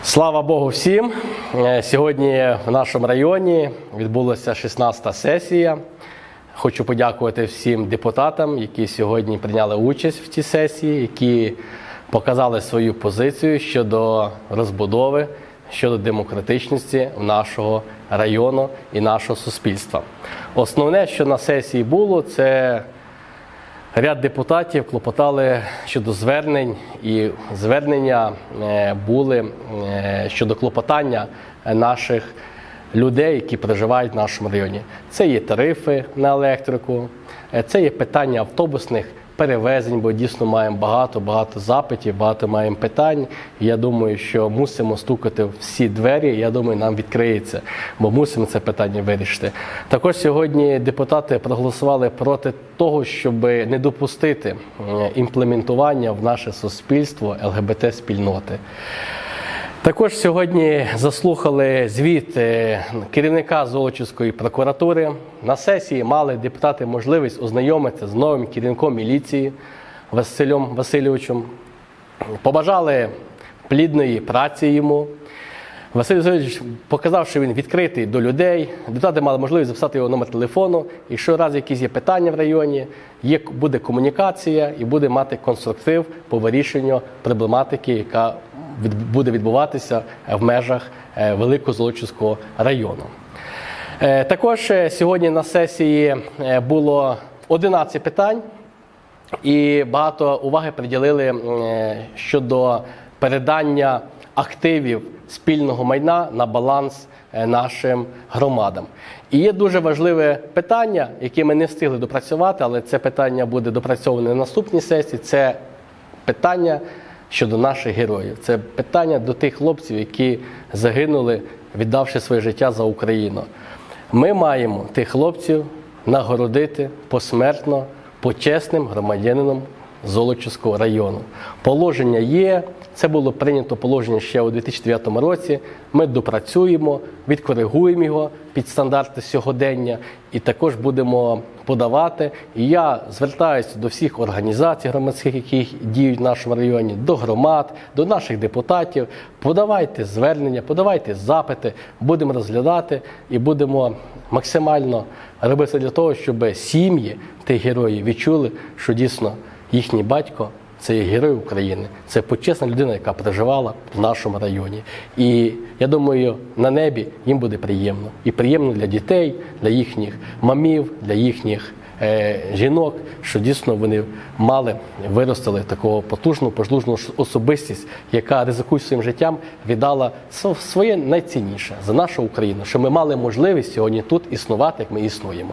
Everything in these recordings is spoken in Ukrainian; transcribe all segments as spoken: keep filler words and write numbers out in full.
Слава Богу всім! Сьогодні в нашому районі відбулася шістнадцята сесія. Хочу подякувати всім депутатам, які сьогодні прийняли участь в цій сесії, які показали свою позицію щодо розбудови, щодо демократичності нашого району і нашого суспільства. Основне, що на сесії було, це ряд депутатів клопотали щодо звернень, і звернення були щодо клопотання наших людей, які проживають в нашому районі. Це є тарифи на електрику, це є питання автобусних перевезень, бо дійсно маємо багато-багато запитів, багато маємо питань. Я думаю, що мусимо стукати в всі двері, я думаю, нам відкриється, бо мусимо це питання вирішити. Також сьогодні депутати проголосували проти того, щоб не допустити імплементування в наше суспільство ел ге бе те-спільноти. Також сьогодні заслухали звіт керівника Золочівської прокуратури. На сесії мали депутати можливість ознайомитися з новим керівником міліції Василем Васильовичем. Побажали плідної праці йому. Василь Васильович показав, що він відкритий до людей. Депутати мали можливість записати його номер телефону. Якщо раз якісь є питання в районі, є, буде комунікація і буде мати конструктив по вирішенню проблематики, яка буде відбуватися в межах Великого Золочівського району. Також сьогодні на сесії було одинадцять питань і багато уваги приділили щодо передання активів спільного майна на баланс нашим громадам. І є дуже важливе питання, яке ми не встигли допрацювати, але це питання буде допрацьоване на наступній сесії, це питання щодо наших героїв. Це питання до тих хлопців, які загинули, віддавши своє життя за Україну. Ми маємо тих хлопців нагородити посмертно почесним громадянином Золочівського району. Положення є, це було прийнято положення ще у дві тисячі дев'ятому році. Ми допрацюємо, відкоригуємо його під стандарти сьогодення і також будемо подавати. І я звертаюся до всіх організацій громадських, які діють в нашому районі, до громад, до наших депутатів. Подавайте звернення, подавайте запити, будемо розглядати і будемо максимально робити для того, щоб сім'ї тих героїв відчули, що дійсно їхній батько – це є герой України, це почесна людина, яка проживала в нашому районі. І я думаю, на небі їм буде приємно. І приємно для дітей, для їхніх мамів, для їхніх е, жінок, що дійсно вони мали, виростили такого потужну, потужну особистість, яка, ризикуючи своїм життям, віддала своє найцінніше за нашу Україну, що ми мали можливість сьогодні тут існувати, як ми існуємо.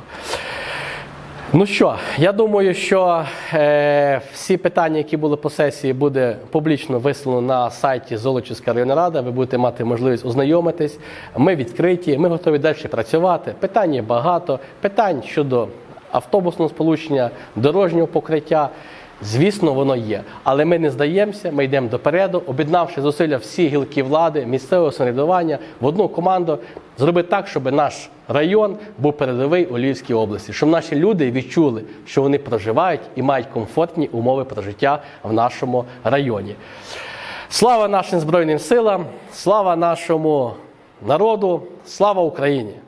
Ну що, я думаю, що е, всі питання, які були по сесії, буде публічно висловлено на сайті Золочівська районна рада. Ви будете мати можливість ознайомитись. Ми відкриті, ми готові далі працювати. Питань є багато. Питань щодо автобусного сполучення, дорожнього покриття. Звісно, воно є. Але ми не здаємося, ми йдемо допереду, об'єднавши зусилля всі гілки влади, місцевого самоврядування в одну команду, зробити так, щоб наш район був передовий у Львівській області, щоб наші люди відчули, що вони проживають і мають комфортні умови прожиття в нашому районі. Слава нашим Збройним силам, слава нашому народу, слава Україні!